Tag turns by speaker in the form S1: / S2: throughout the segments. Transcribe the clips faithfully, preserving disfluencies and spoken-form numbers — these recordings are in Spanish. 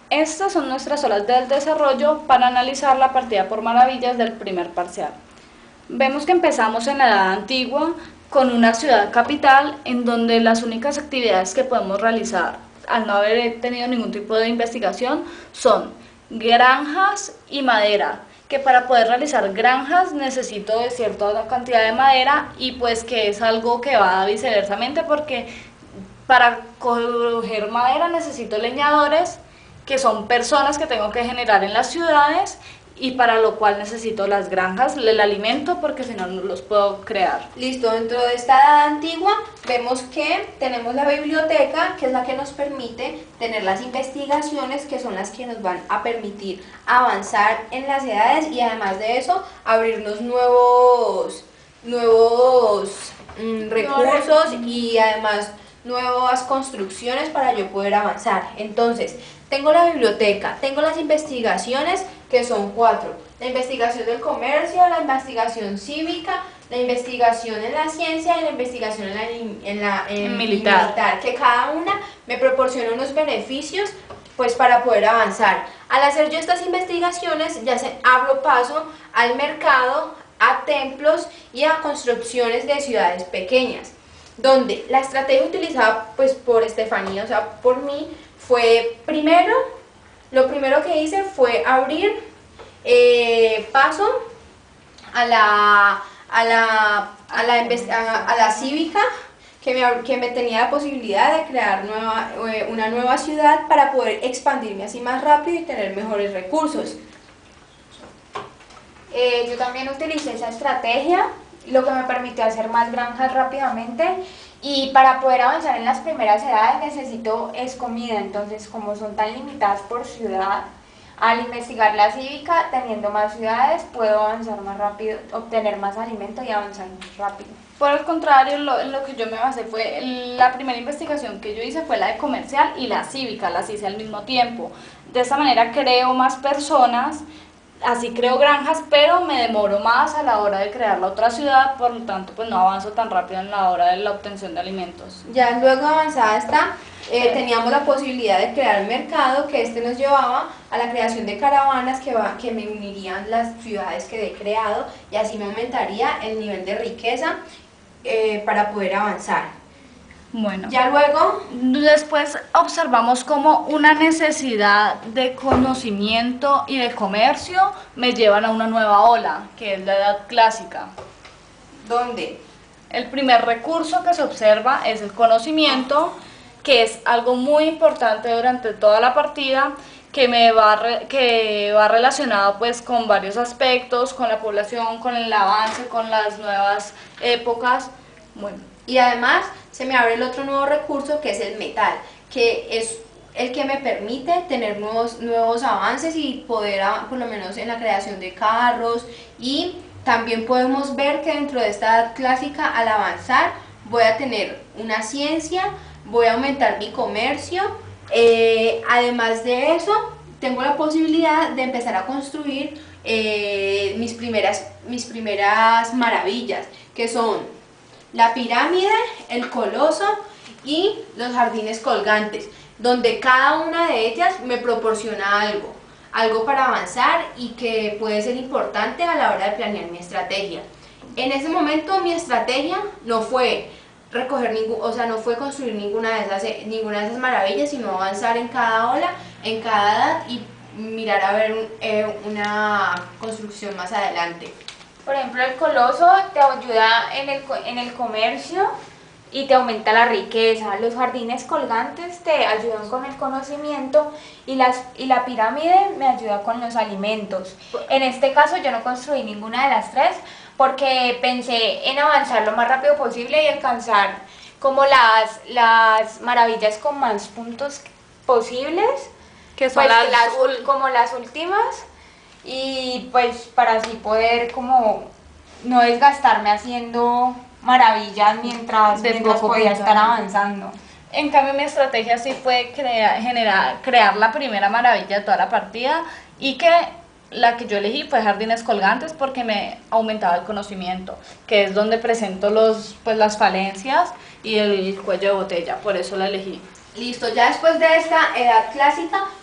S1: estas son nuestras olas del desarrollo para analizar la partida por maravillas del primer parcial. Vemos que empezamos en la Edad Antigua con una ciudad capital en donde las únicas actividades que podemos realizar al no haber tenido ningún tipo de investigación son granjas y madera, que para poder realizar granjas necesito de cierta cantidad de madera y pues que es algo que va viceversamente porque para coger madera necesito leñadores, que son personas que tengo que generar en las ciudades y para lo cual necesito las granjas, el alimento, porque si no, no los puedo crear.
S2: Listo, dentro de esta edad antigua vemos que tenemos la biblioteca, que es la que nos permite tener las investigaciones, que son las que nos van a permitir avanzar en las edades y además de eso, abrirnos nuevos, nuevos mmm, recursos y además nuevas construcciones para yo poder avanzar. Entonces, tengo la biblioteca, tengo las investigaciones, que son cuatro: la investigación del comercio, la investigación cívica, la investigación en la ciencia y la investigación en la, en la en
S1: militar.
S2: militar, que cada una me proporciona unos beneficios pues para poder avanzar. Al hacer yo estas investigaciones ya se abro paso al mercado, a templos y a construcciones de ciudades pequeñas, donde la estrategia utilizada pues por Estefanía, o sea, por mí, fue primero, lo primero que hice fue abrir eh, paso a la, a la, a la, a, a la cívica, que me, que me tenía la posibilidad de crear nueva, una nueva ciudad para poder expandirme así más rápido y tener mejores recursos.
S3: Eh, yo también utilicé esa estrategia, lo que me permitió hacer más granjas rápidamente, y para poder avanzar en las primeras edades necesito es comida. Entonces, como son tan limitadas por ciudad, al investigar la cívica, teniendo más ciudades, puedo avanzar más rápido, obtener más alimento y avanzar más rápido.
S1: Por el contrario, lo, en lo que yo me basé fue, la primera investigación que yo hice fue la de comercial y la cívica, las hice al mismo tiempo. De esta manera creo más personas, así creo granjas, pero me demoro más a la hora de crear la otra ciudad, por lo tanto pues no avanzo tan rápido en la hora de la obtención de alimentos.
S2: Ya luego avanzada esta, eh, teníamos la posibilidad de crear el mercado, que este nos llevaba a la creación de caravanas que, va, que me unirían las ciudades que he creado y así me aumentaría el nivel de riqueza eh, para poder avanzar.
S1: Bueno,
S2: ya luego
S1: después observamos cómo una necesidad de conocimiento y de comercio me llevan a una nueva ola, que es la edad clásica.
S2: ¿Dónde?
S1: El primer recurso que se observa es el conocimiento, que es algo muy importante durante toda la partida, que me va, re, que va relacionado pues con varios aspectos, con la población, con el avance, con las nuevas épocas. Bueno.
S2: Y además se me abre el otro nuevo recurso, que es el metal, que es el que me permite tener nuevos, nuevos avances y poder, por lo menos en la creación de carros. Y también podemos ver que dentro de esta edad clásica, al avanzar, voy a tener una ciencia, voy a aumentar mi comercio. Eh, además de eso, tengo la posibilidad de empezar a construir eh, mis, primeras, mis primeras maravillas, que son la pirámide, el coloso y los jardines colgantes, donde cada una de ellas me proporciona algo, algo para avanzar y que puede ser importante a la hora de planear mi estrategia. En ese momento mi estrategia no fue recoger ningún, o sea, no fue construir ninguna de esas, ninguna de esas maravillas, sino avanzar en cada ola, en cada edad y mirar a ver un, eh, una construcción más adelante.
S3: Por ejemplo, el coloso te ayuda en el, en el comercio y te aumenta la riqueza. Los jardines colgantes te ayudan con el conocimiento y, las, y la pirámide me ayuda con los alimentos. En este caso yo no construí ninguna de las tres porque pensé en avanzar lo más rápido posible y alcanzar como las, las maravillas con más puntos posibles,
S1: que son
S3: pues
S1: las,
S3: las, como las últimas. Y pues para así poder como no desgastarme haciendo maravillas mientras, mientras podía estar avanzando.
S1: En cambio mi estrategia sí fue crear, generar, crear la primera maravilla de toda la partida y que la que yo elegí fue jardines colgantes porque me aumentaba el conocimiento, que es donde presento los, pues, las falencias y el cuello de botella, por eso la elegí.
S2: Listo, ya después de esta edad clásica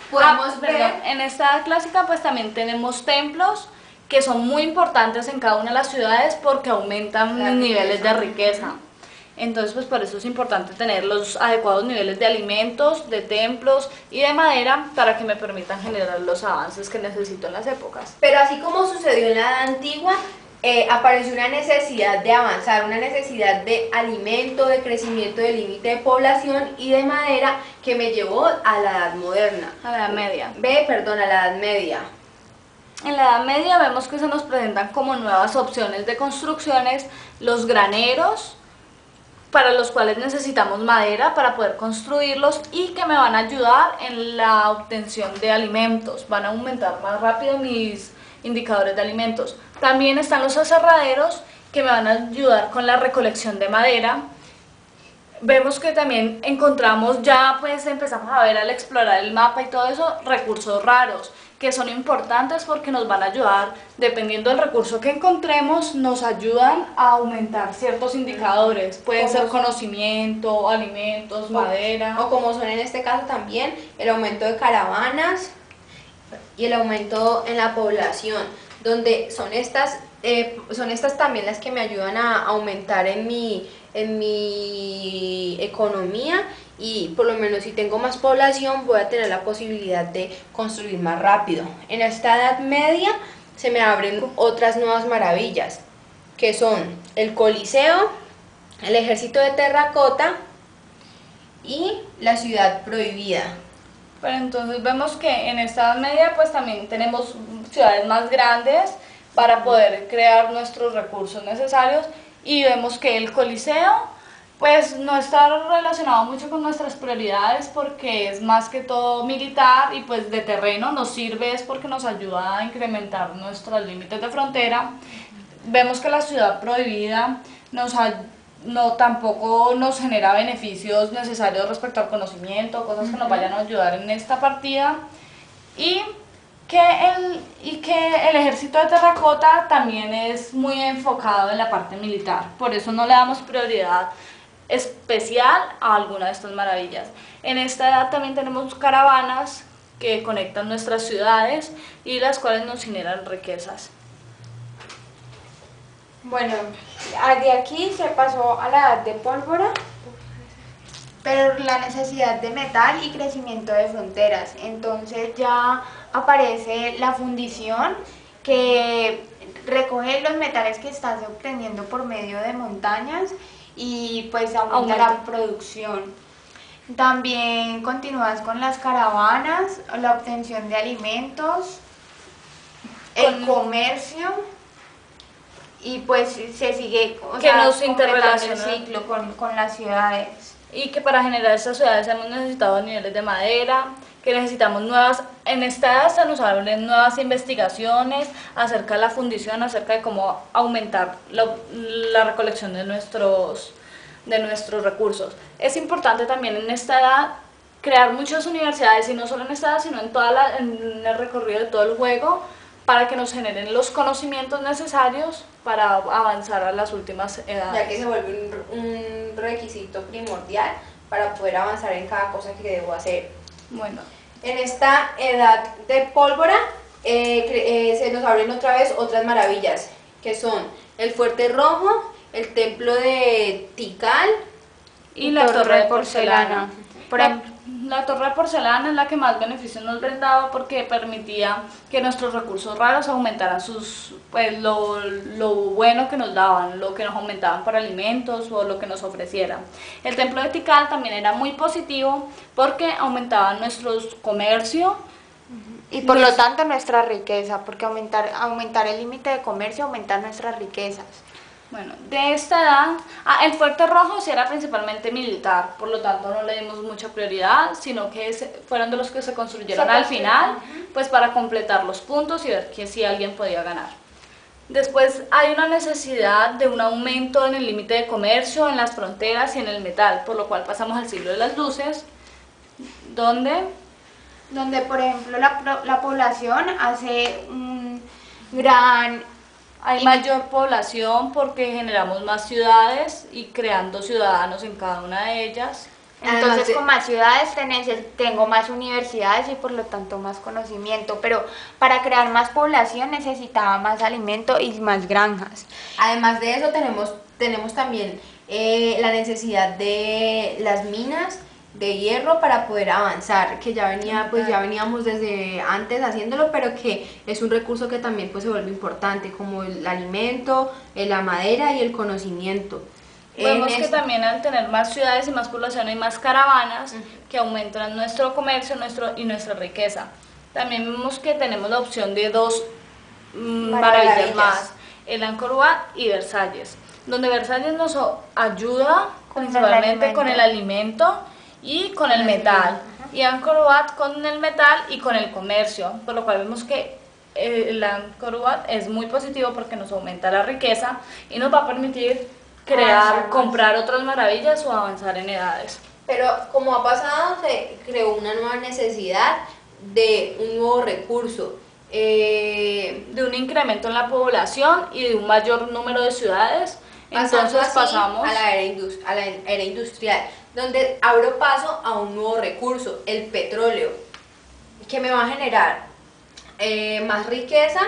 S2: podemos
S1: Ah,
S2: ver...
S1: perdón, en esta edad clásica pues también tenemos templos que son muy importantes en cada una de las ciudades porque aumentan
S2: La
S1: los niveles de
S2: riqueza.
S1: riqueza. Entonces pues por eso es importante tener los adecuados niveles de alimentos, de templos y de madera para que me permitan generar los avances que necesito en las épocas.
S2: Pero así como sucedió en la edad antigua, eh, apareció una necesidad de avanzar, una necesidad de alimento, de crecimiento del límite de población y de madera que me llevó a la edad moderna.
S1: A la Edad Media.
S2: Ve, perdón, a la edad media.
S1: En la Edad Media vemos que se nos presentan como nuevas opciones de construcciones los graneros, para los cuales necesitamos madera para poder construirlos y que me van a ayudar en la obtención de alimentos, van a aumentar más rápido mis indicadores de alimentos. También están los aserraderos que me van a ayudar con la recolección de madera. Vemos que también encontramos, ya pues empezamos a ver al explorar el mapa y todo eso, recursos raros, que son importantes porque nos van a ayudar, dependiendo del recurso que encontremos, nos ayudan a aumentar ciertos indicadores. Pueden ser conocimiento, alimentos, madera.
S2: O como son en este caso también el aumento de caravanas y el aumento en la población, donde son estas, eh, son estas también las que me ayudan a aumentar en mi, en mi economía. Y por lo menos si tengo más población voy a tener la posibilidad de construir más rápido. En esta Edad Media se me abren otras nuevas maravillas, que son el Coliseo, el Ejército de Terracota y la Ciudad Prohibida.
S1: Pero entonces vemos que en esta Edad Media pues también tenemos ciudades más grandes para poder crear nuestros recursos necesarios y vemos que el Coliseo pues no está relacionado mucho con nuestras prioridades porque es más que todo militar y pues de terreno nos sirve es porque nos ayuda a incrementar nuestros límites de frontera. Vemos que la Ciudad Prohibida nos no tampoco nos genera beneficios necesarios respecto al conocimiento, cosas que nos vayan a ayudar en esta partida y que el, y que el Ejército de Terracota también es muy enfocado en la parte militar, por eso no le damos prioridad especial a alguna de estas maravillas. En esta edad también tenemos caravanas que conectan nuestras ciudades y las cuales nos generan riquezas.
S3: Bueno, de aquí se pasó a la edad de pólvora, pero la necesidad de metal y crecimiento de fronteras. Entonces ya aparece la fundición que recoge los metales que estás obteniendo por medio de montañas y pues aumenta, aumenta la producción. También continúas con las caravanas, la obtención de alimentos, el comercio y pues se sigue o
S1: que
S3: sea,
S1: nos
S3: completando el
S1: interrelaciona
S3: ciclo con, con las ciudades.
S1: Y que para generar estas ciudades hemos necesitado niveles de madera, que necesitamos nuevas, en esta edad se nos hablan nuevas investigaciones acerca de la fundición, acerca de cómo aumentar la, la recolección de nuestros, de nuestros recursos. Es importante también en esta edad crear muchas universidades, y no solo en esta edad, sino en, toda la, en el recorrido de todo el juego, para que nos generen los conocimientos necesarios para avanzar a las últimas edades.
S2: Ya que se vuelve un, un requisito primordial para poder avanzar en cada cosa que debo hacer.
S1: Bueno.
S2: En esta edad de pólvora eh, eh, se nos abren otra vez otras maravillas, que son el Fuerte Rojo, el Templo de Tikal
S1: y la Torre, torre de Porcelana.
S3: Por
S1: la, la Torre de Porcelana es la que más beneficios nos brindaba porque permitía que nuestros recursos raros aumentaran sus, pues, lo, lo bueno que nos daban, lo que nos aumentaban por alimentos o lo que nos ofrecieran. El Templo de Tikal también era muy positivo porque aumentaban nuestro comercio
S3: y por lo tanto nuestra riqueza, porque aumentar, aumentar el límite de comercio aumenta nuestras riquezas.
S1: Bueno, de esta edad, ah, el Fuerte Rojo sí era principalmente militar, por lo tanto no le dimos mucha prioridad, sino que se, fueron de los que se construyeron se al final, uh-huh. pues para completar los puntos y ver que sí alguien podía ganar. Después hay una necesidad de un aumento en el límite de comercio, en las fronteras y en el metal, por lo cual pasamos al siglo de las luces, donde,
S3: donde por ejemplo la, la población hace un gran...
S1: Hay mayor población porque generamos más ciudades y creando ciudadanos en cada una de ellas.
S2: Además
S3: Entonces,
S2: de-
S3: con más ciudades tenés- tengo más universidades y por lo tanto más conocimiento, pero para crear más población necesitaba más alimento y más granjas.
S2: Además de eso tenemos, tenemos también eh, la necesidad de las minas de hierro para poder avanzar, que ya venía, pues ya veníamos desde antes haciéndolo, pero que es un recurso que también pues se vuelve importante, como el alimento, eh, la madera y el conocimiento.
S1: Vemos
S2: En
S1: que
S2: es-
S1: también al tener más ciudades y más población hay más caravanas que aumentan nuestro comercio nuestro, y nuestra riqueza. También vemos que tenemos la opción de dos mm, maravillas,
S2: Maravillas.
S1: más, el Angkor Wat y Versalles, donde Versalles nos o- ayuda
S3: Con el
S1: principalmente con el
S3: alimento.
S1: alimento y con el metal, y Angkor Wat con el metal y con el comercio, por lo cual vemos que eh, el Angkor Wat es muy positivo porque nos aumenta la riqueza y nos va a permitir crear,
S2: Avanzar más.
S1: comprar otras maravillas o avanzar en edades.
S2: Pero como ha pasado, se creó una nueva necesidad de un nuevo recurso. Eh,
S1: De un incremento en la población y de un mayor número de ciudades,
S2: Pasando
S1: entonces
S2: así
S1: pasamos
S2: a la, era indus- a la era industrial, donde abro paso a un nuevo recurso, el petróleo, que me va a generar eh, más riqueza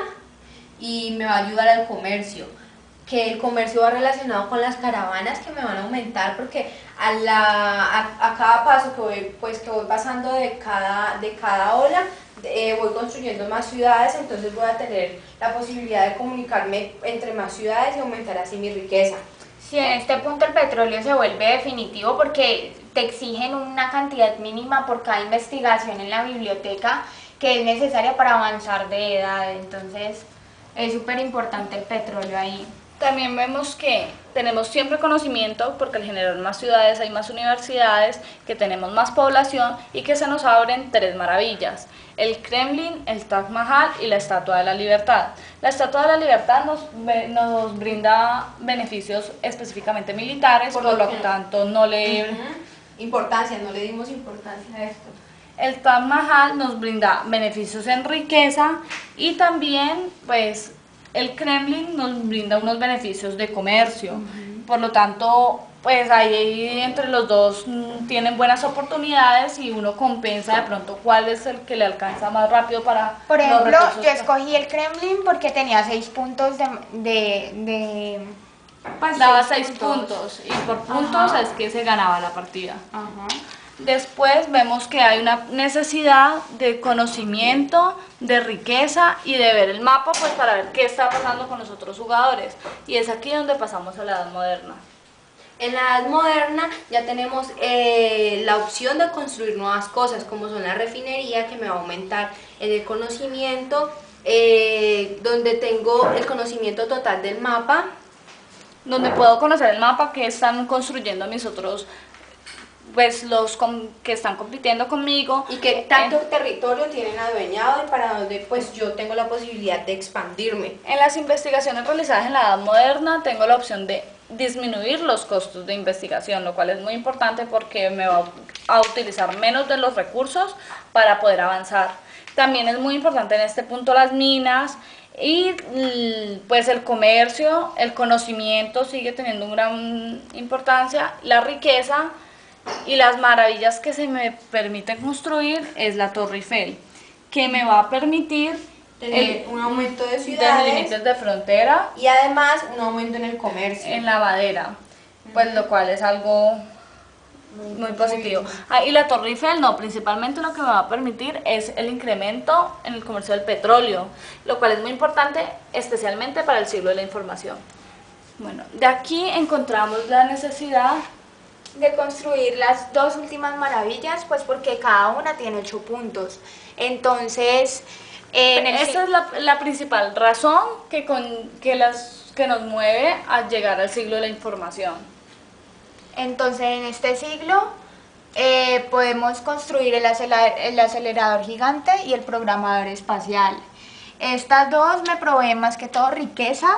S2: y me va a ayudar al comercio, que el comercio va relacionado con las caravanas que me van a aumentar, porque a, la, a, a cada paso que voy, pues, que voy pasando de cada, de cada ola, eh, voy construyendo más ciudades, entonces voy a tener la posibilidad de comunicarme entre más ciudades y aumentar así mi riqueza.
S3: Sí, en este punto el petróleo se vuelve definitivo porque te exigen una cantidad mínima por cada investigación en la biblioteca que es necesaria para avanzar de edad, entonces es súper importante el petróleo ahí.
S1: También vemos que tenemos siempre conocimiento porque al generar más ciudades hay más universidades, que tenemos más población y que se nos abren tres maravillas: el Kremlin, el Taj Mahal y la Estatua de la Libertad. La Estatua de la Libertad nos, ve- nos brinda beneficios específicamente militares,
S2: Por
S1: por,
S2: lo
S1: lo
S2: que-
S1: tanto no le...
S2: Ujú. Importancia, no le dimos importancia a esto.
S1: El Taj Mahal nos brinda beneficios en riqueza y también pues el Kremlin nos brinda unos beneficios de comercio. Por lo tanto, pues ahí entre los dos mm, tienen buenas oportunidades y uno compensa de pronto cuál es el que le alcanza más rápido para
S3: Por
S1: los
S3: ejemplo,
S1: recursos.
S3: yo escogí el Kremlin porque tenía seis puntos de... de, de pues,
S1: Daba seis puntos y por puntos
S3: Ajá.
S1: es que se ganaba la partida.
S3: Ajá.
S1: Después vemos que hay una necesidad de conocimiento, de riqueza y de ver el mapa pues para ver qué está pasando con los otros jugadores. Y es aquí donde pasamos a la edad moderna.
S2: En la edad moderna ya tenemos eh, la opción de construir nuevas cosas, como son la refinería, que me va a aumentar en el conocimiento, eh, donde tengo el conocimiento total del mapa.
S1: Donde puedo conocer el mapa que están construyendo mis otros, pues los com- que están compitiendo conmigo.
S2: Y qué tanto territorio tienen adueñado y para donde pues yo tengo la posibilidad de expandirme.
S1: En las investigaciones realizadas en la edad moderna tengo la opción de disminuir los costos de investigación, lo cual es muy importante porque me va a utilizar menos de los recursos para poder avanzar. También es muy importante en este punto las minas y mm, pues el comercio, el conocimiento sigue teniendo una gran importancia, la riqueza y las maravillas que se me permiten construir es la Torre Eiffel, que me va a permitir
S2: Tener un aumento de
S1: de
S2: ciudades
S1: límites de frontera
S2: y además un aumento en el comercio.
S1: en la badera, pues lo cual es algo muy positivo. Ah, y la Torre Eiffel no, principalmente lo que me va a permitir es el incremento en el comercio del petróleo, lo cual es muy importante especialmente para el siglo de la información. Bueno, de aquí encontramos la necesidad
S3: De construir las dos últimas maravillas, pues porque cada una tiene ocho puntos. Entonces, en el
S1: Esa es la, la principal razón que, con, que, las, que nos mueve a llegar al siglo de la información.
S3: Entonces, en este siglo eh, podemos construir el, acela- el acelerador gigante y el programador espacial. Estas dos me proveen más que todo riqueza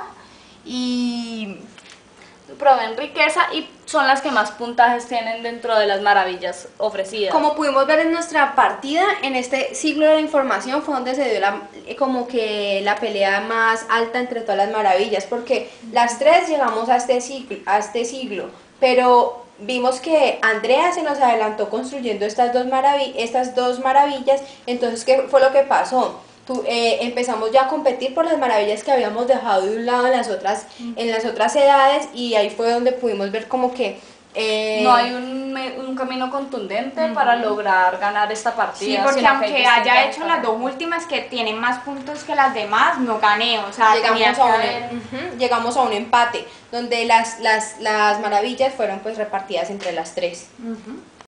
S3: y
S1: Proveen riqueza y son las que más puntajes tienen dentro de las maravillas ofrecidas.
S2: Como pudimos ver en nuestra partida, en este siglo de la información fue donde se dio la, eh, como que la pelea más alta entre todas las maravillas, porque las tres llegamos a este siglo, a este siglo pero vimos que Andrea se nos adelantó construyendo estas dos, marav estas dos maravillas, entonces ¿qué fue lo que pasó? Tú, eh, empezamos ya a competir por las maravillas que habíamos dejado de un lado en las otras, en las otras edades, y ahí fue donde pudimos ver como que
S1: Eh, no hay un, un camino contundente uh-huh. para lograr ganar esta partida.
S3: Sí, porque aunque haya hecho las dos últimas que tienen más puntos que las demás, no gané, o sea,
S2: llegamos a, un,
S3: haber...
S2: uh-huh, llegamos a un empate, donde las, las, las maravillas fueron pues repartidas entre las tres.
S3: Uh-huh.